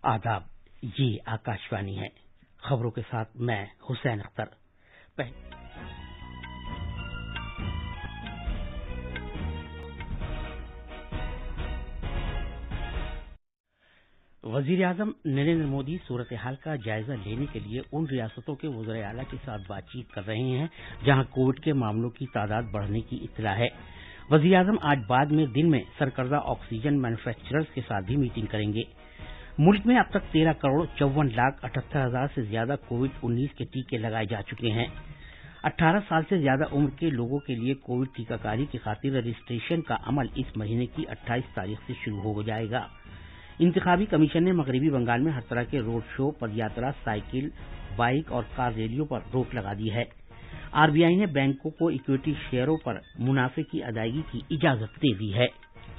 आदाब, ये आकाशवाणी है। खबरों के साथ मैं हुसैन अख्तर। वजीर-ए-आजम नरेंद्र मोदी सूरत हाल का जायजा लेने के लिए उन रियासतों के वज़ीर आला के साथ बातचीत कर रहे हैं जहां कोविड के मामलों की तादाद बढ़ने की इत्तला है। वजीर-ए-आजम आज बाद में दिन में सरकर्दा ऑक्सीजन मैन्युफैक्चरर्स के साथ भी मीटिंग करेंगे। मुल्क में अब तक 13,54,78,000 से ज्यादा कोविड-19 के टीके लगाए जा चुके हैं। 18 साल से ज्यादा उम्र के लोगों के लिए कोविड टीकाकारी की खातिर रजिस्ट्रेशन का अमल इस महीने की 28 तारीख से शुरू हो जाएगा। इंतखाबी कमीशन ने मगरबी बंगाल में हर तरह के रोड शो, पदयात्रा, साइकिल, बाइक और कार रैलियों पर रोक लगा दी है। आरबीआई ने बैंकों को इक्विटी शेयरों पर मुनाफे की अदायगी की इजाजत दे दी है।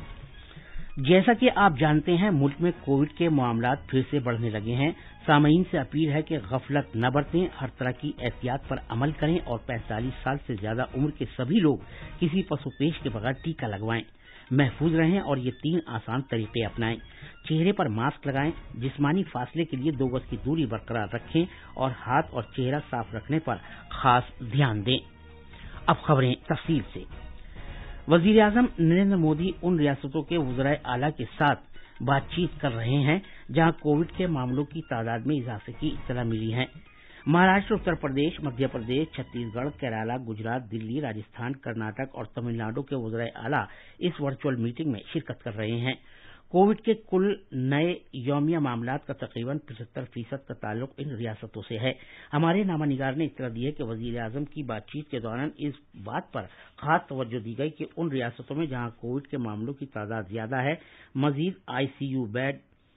जैसा कि आप जानते हैं, मुल्क में कोविड के मामलात फिर से बढ़ने लगे हैं। सामीन से अपील है कि गफलत न बरतें, हर तरह की एहतियात पर अमल करें और 45 साल से ज्यादा उम्र के सभी लोग किसी पसोपेश के बगैर टीका लगवाएं। महफूज रहें और ये 3 आसान तरीके अपनाएं। चेहरे पर मास्क लगाएं, जिस्मानी फासले के लिए 2 गज की दूरी बरकरार रखें और हाथ और चेहरा साफ रखने पर खास ध्यान दें। अब खबरें तफसील से। वजीर-ए-आजम नरेंद्र मोदी उन रियासतों के वज़ीर आला के साथ बातचीत कर रहे हैं जहां कोविड के मामलों की तादाद में इजाफे की इत्तला मिली है। महाराष्ट्र, उत्तर प्रदेश, मध्य प्रदेश, छत्तीसगढ़, केरला, गुजरात, दिल्ली, राजस्थान, कर्नाटक और तमिलनाडु के वज़ीर आला इस वर्चुअल मीटिंग में शिरकत कर रहे हैं। कोविड के कुल नए यौमिया मामलात का तकरीबन 75% का ताल्लुक इन रियासतों से है। हमारे नामानिगार ने इत्तला दी है कि वजीर-ए-आजम की बातचीत के दौरान इस बात पर खास तवज्जो दी गई कि उन रियासतों में जहां कोविड के मामलों की तादाद ज्यादा है, मजीद आईसीयू बेड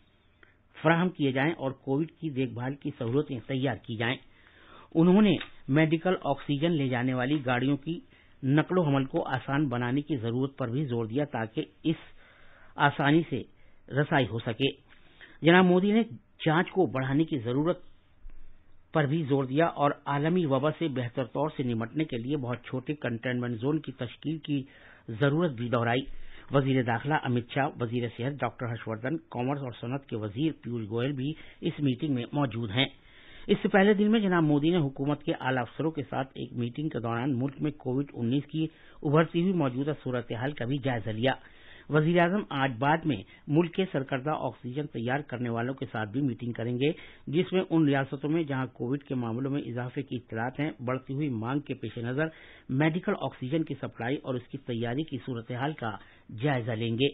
फराहम किए जाएं और कोविड की देखभाल की सहूलतें तैयार की जाएं। उन्होंने मेडिकल ऑक्सीजन ले जाने वाली गाड़ियों की नकलो हमल को आसान बनाने की जरूरत पर भी जोर दिया ताकि इस आसानी से रसाई हो सके। जनाब मोदी ने जांच को बढ़ाने की जरूरत पर भी जोर दिया और आलमी वबा से बेहतर तौर से निपटने के लिए बहुत छोटे कंटेनमेंट जोन की तश्कील की जरूरत भी दोहराई। वजीर दाखिला अमित शाह, वजीर सेहत डॉक्टर हर्षवर्धन, कॉमर्स और सनत के वजीर पीयूष गोयल भी इस मीटिंग में मौजूद हैं। इससे पहले दिन में जनाब मोदी ने हुकूमत के आला अफसरों के साथ एक मीटिंग के दौरान मुल्क में कोविड-19 की उभरती हुई मौजूदा सूरत हाल का भी जायजा लिया। वजीर-ए-आजम आज बाद में मुल्क के सरकर्दा ऑक्सीजन तैयार करने वालों के साथ भी मीटिंग करेंगे, जिसमें उन रियासतों में जहां कोविड के मामलों में इजाफे की इत्तलात हैं, बढ़ती हुई मांग के पेश नजर मेडिकल ऑक्सीजन की सप्लाई और उसकी तैयारी की सूरत हाल का जायजा लेंगे।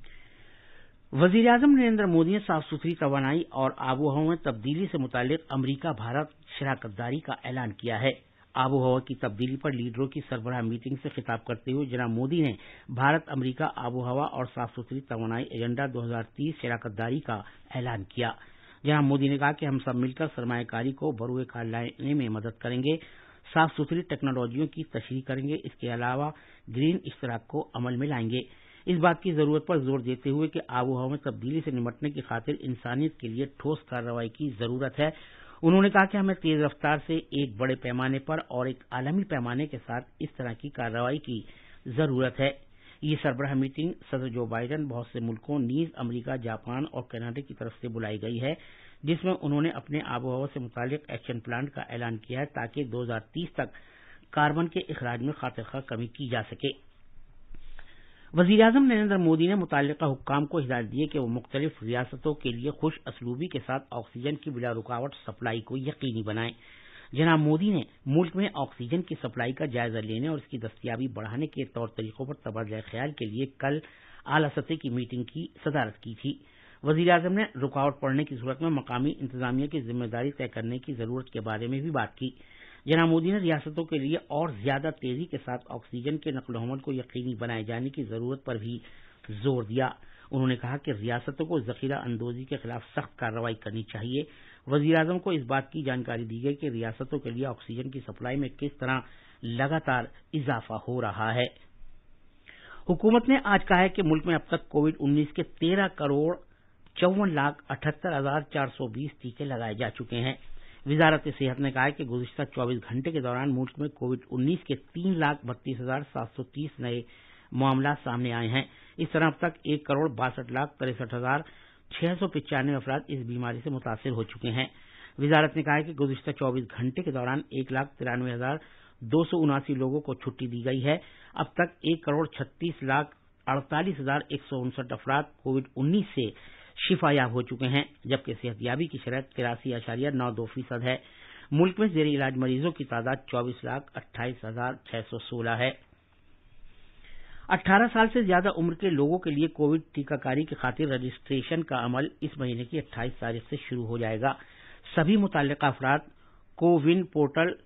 वजीर-ए-आजम नरेंद्र मोदी ने साफ सुथरी तवानाई और आबोहवा में तब्दीली से मुतालिक अमरीका भारत शराकतदारी का ऐलान किया है। आबोहवा की तब्दीली पर लीडरों की सरबराह मीटिंग से खिताब करते हुए जनाब मोदी ने भारत अमरीका आबोहवा और साफ सुथरी तवानाई एजेंडा 2030 शराकतदारी का ऐलान किया। जनाब मोदी ने कहा कि हम सब मिलकर सरमायाकारी को बरूए कार लाने में मदद करेंगे, साफ सुथरी टेक्नोलॉजियों की तशरीह करेंगे, इसके अलावा ग्रीन इश्तराक को अमल में लाएंगे। इस बात की जरूरत पर जोर देते हुए कि आबोहवा में तब्दीली से निपटने की खातिर इंसानियत के लिए ठोस कार्रवाई की जरूरत है, उन्होंने कहा कि हमें तेज रफ्तार से एक बड़े पैमाने पर और एक आलमी पैमाने के साथ इस तरह की कार्रवाई की जरूरत है। ये सरबराह मीटिंग सदर जो बाइडेन, बहुत से मुल्कों नीज अमरीका, जापान और कनाडा की तरफ से बुलाई गई है, जिसमें उन्होंने अपने आबोहवा से मुतालिक एक्शन प्लान का ऐलान किया है ताकि 2030 तक कार्बन के अखराज में खातिर कमी की जा सके। वजीर-ए-आजम नरेंद्र मोदी ने मुतल्लिका हुक्काम को हिदायत दी है कि वो मुख्तलिफ रियासतों के लिए खुश असलूबी के साथ ऑक्सीजन की बिला रुकावट सप्लाई को यकीनी बनाएं। जनाब मोदी ने मुल्क में ऑक्सीजन की सप्लाई का जायजा लेने और इसकी दस्तयाबी बढ़ाने के तौर तरीकों पर तबादला ख्याल के लिए कल आला सतह की मीटिंग की सदारत की थी। वजीर-ए-आजम ने रुकावट पड़ने की सूरत में मकामी इंतजामिया की जिम्मेदारी तय करने की जरूरत के बारे में भी बात की। जनाब मोदी ने रियासतों के लिए और ज्यादा तेजी के साथ ऑक्सीजन के नकल हमल को यकीनी बनाए जाने की जरूरत पर भी जोर दिया। उन्होंने कहा कि रियासतों को जखीरा अंदोजी के खिलाफ सख्त कार्रवाई करनी चाहिए। वजीर-ए-आजम को इस बात की जानकारी दी गई कि रियासतों के लिए ऑक्सीजन की सप्लाई में किस तरह लगातार इजाफा हो रहा है। हुकूमत ने आज कहा है कि मुल्क में अब तक कोविड-19 के 13,54,78,420 टीके लगाए जा चुके हैं। वजारत सेहत ने कहा है कि गुज़िश्ता 24 घंटे के दौरान मुल्क में कोविड-19 के 3,32,730 नए मामला सामने आए हैं। इस तरह अब तक 1,62,63,4 695 अफराद इस बीमारी से मुतासिर हो चुके हैं। वजारत ने कहा है कि गुज़िश्ता 24 घंटे के दौरान 1,93,279 लोगों को छुट्टी दी गई है। अब तक 1,36,48,159 अफराद कोविड-19 से शिफायाब हो चुके हैं, जबकि सेहतयाबी की शरह 83.92% है। मुल्क में जेर इलाज मरीजों की तादाद 24,28,616 है। 18 साल से ज्यादा उम्र के लोगों के लिए कोविड टीकाकारी की खातिर रजिस्ट्रेशन का अमल इस महीने की 28 तारीख से शुरू हो जाएगा। सभी मुतल्लिका अफराद कोविन पोर्टल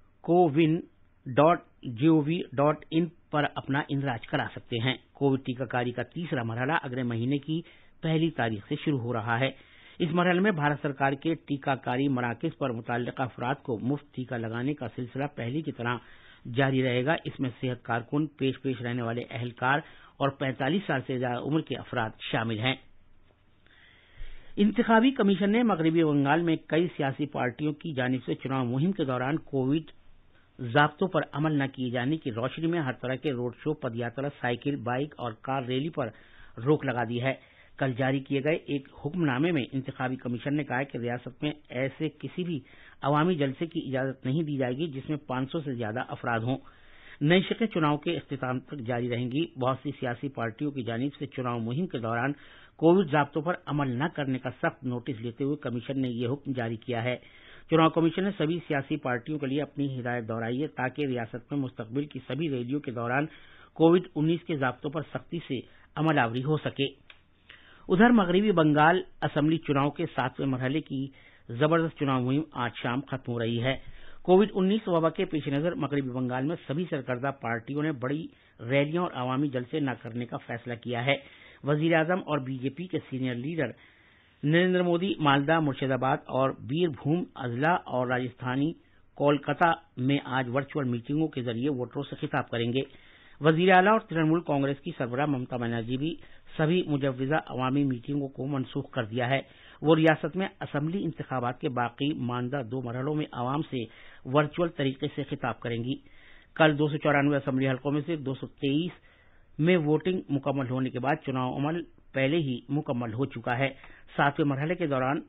cowin.gov.in पर अपना इंदराज करा सकते हैं। कोविड टीकाकारी का तीसरा मरहला अगले महीने की 1 तारीख से शुरू हो रहा है। इस मरहले में भारत सरकार के टीकाकारी मराकज पर मुतल्लिका अफराद को मुफ्त टीका लगाने का सिलसिला पहले की तरह जारी रहेगा। इसमें सेहत कारकुन, पेश रहने वाले अहलकार और 45 साल से ज्यादा उम्र के अफराद शामिल हैं। इंतखाबी कमीशन ने मगरबी बंगाल में कई सियासी पार्टियों की जानिब से चुनाव मुहिम के दौरान कोविड ज़ाब्तों पर अमल न किए जाने की रोशनी में हर तरह के रोड शो, पदयात्रा, साइकिल, बाइक और कार रैली पर रोक लगा दी है। कल जारी किए गए एक हुक्मनामे में इंतखाबी कमीशन ने कहा है कि रियासत में ऐसे किसी भी अवामी जलसे की इजाजत नहीं दी जाएगी जिसमें 500 से ज्यादा अफराद हों। नई शिकें चुनाव के इख्तिताम तक जारी रहेंगी। बहुत सी सियासी पार्टियों की जानिब से चुनाव मुहिम के दौरान कोविड ज़ाब्तों पर अमल न करने का सख्त नोटिस लेते हुए कमीशन ने यह हुक्म जारी किया है। चुनाव कमीशन ने सभी सियासी पार्टियों के लिए अपनी हिदायत दोहराई है ताकि रियासत में मुस्तकबिल की सभी रैलियों के दौरान कोविड-19 के ज़ाब्तों पर सख्ती से अमलावरी हो सके। उधर मगरबी बंगाल असेंबली चुनाव के 7वें मरहले की जबरदस्त चुनाव मुहिम आज शाम खत्म हो रही है। कोविड-19 वबा के पेश नजर मगरबी बंगाल में सभी सरकर्दा पार्टियों ने बड़ी रैलियां और अवामी जलसे न करने का फैसला किया है। वजीर आजम और बीजेपी के सीनियर लीडर नरेंद्र मोदी मालदा, मुर्शिदाबाद और बीरभूम अजला और राजस्थानी कोलकाता में आज वर्चुअल मीटिंगों के जरिए वोटरों से खिताब करेंगे। वजीर आला और तृणमूल कांग्रेस की सरबराह ममता बनर्जी भी सभी मुजव्विजा अवामी मीटिंगों को मनसूख कर दिया है। वो रियासत में असेंबली इंतखाबात के बाकी मानदा 2 मरहलों में आवाम से वर्चुअल तरीके से खिताब करेंगी। कल 294 असेंबली हलकों में से 223 में वोटिंग मुकम्मल होने के बाद चुनाव अमल पहले ही मुकम्मल हो चुका है। 7वें मरहले के दौरान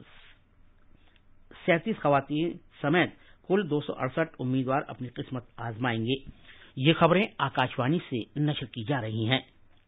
37 खवातीन समेत कुल 268 उम्मीदवार अपनी किस्मत आजमाएंगे। ये खबरें आकाशवाणी से नशर की जा रही हैं।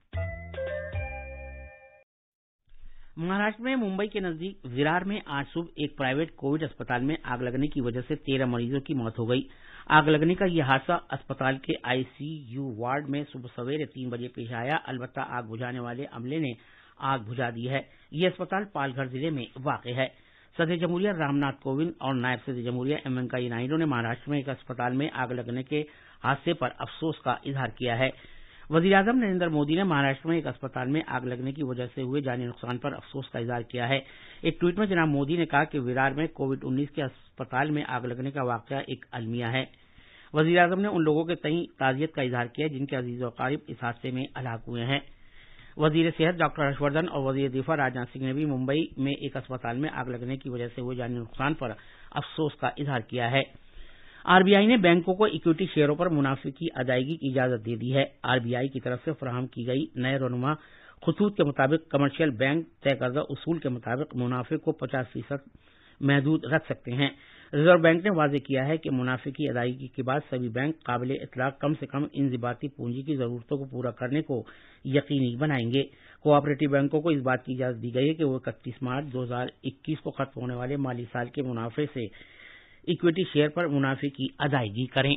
महाराष्ट्र में मुंबई के नजदीक विरार में आज सुबह एक प्राइवेट कोविड अस्पताल में आग लगने की वजह से 13 मरीजों की मौत हो गई। आग लगने का यह हादसा अस्पताल के आईसीयू वार्ड में सुबह सवेरे 3 बजे पेश आया। अलबत्ता आग बुझाने वाले अमले ने आग बुझा दी है। यह अस्पताल पालघर जिले में वाक़ है। सदर जमहूरिया रामनाथ कोविंद और नायब सदर जमहूरिया एम वेंकैया नायडू ने महाराष्ट्र में एक अस्पताल में आग लगने के हादसे पर अफसोस का इजहार किया है। वजीर आजम नरेंद्र मोदी ने महाराष्ट्र में एक अस्पताल में आग लगने की वजह से हुए जानी नुकसान पर अफसोस का इजहार किया है। एक ट्वीट में जनाब मोदी ने कहा कि विरार में कोविड-19 के अस्पताल में आग लगने का वाकया एक अलमिया है। वजीर आजम ने उन लोगों के तई ताज़ियत का इजहार किया जिनके अजीज और क़रीब इस हादसे में हलाक हुए हैं। वजीर सेहत डॉक्टर हर्षवर्धन और वजीर दिफा राजनाथ सिंह ने भी मुंबई में एक अस्पताल में आग लगने की वजह से हुए जानी नुकसान पर अफसोस का इजहार किया है। आरबीआई ने बैंकों को इक्विटी शेयरों पर मुनाफे की अदायगी की इजाजत दे दी है। आरबीआई की तरफ से फराहम की गई नए रहनुमा खतूत के मुताबिक कमर्शियल बैंक तय करदा उसूल के मुताबिक मुनाफे को 50% महदूद रख सकते हैं। रिजर्व बैंक ने वाज़ेह किया है कि मुनाफे की अदायगी के बाद सभी बैंक काबिल इतलाक कम से कम इंज़िबाती पूंजी की जरूरतों को पूरा करने को यकीनी बनाएंगे। कोऑपरेटिव बैंकों को इस बात की इजाजत दी गई है कि वो 31 मार्च 2021 को खत्म होने वाले माली साल के मुनाफे से इक्विटी शेयर पर मुनाफे की अदायगी करें।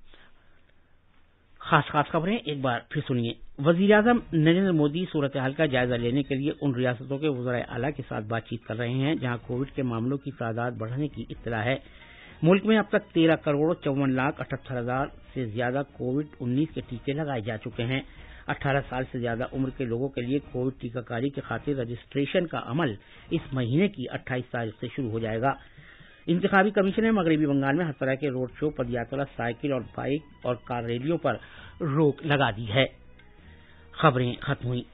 खास खबरें एक बार फिर सुनिए। वजीर आजम नरेंद्र मोदी सूरत हाल का जायजा लेने के लिए उन रियासतों के वज़राए आला के साथ बातचीत कर रहे हैं जहां कोविड के मामलों की तादाद बढ़ने की इत्तला है। मुल्क में अब तक 13,54,78,000 से ज्यादा कोविड-19 के टीके लगाए जा चुके हैं। 18 साल से ज्यादा उम्र के लोगों के लिए कोविड टीकाकारी की खातिर रजिस्ट्रेशन का अमल इस महीने की 28 तारीख से शुरू हो जाएगा। इंतखाबी कमीशन ने मगरबी बंगाल में हर तरह के रोड शो, पदयात्रा, साइकिल और बाइक और कार रैलियों पर रोक लगा दी है। खबरें खत्म हुई।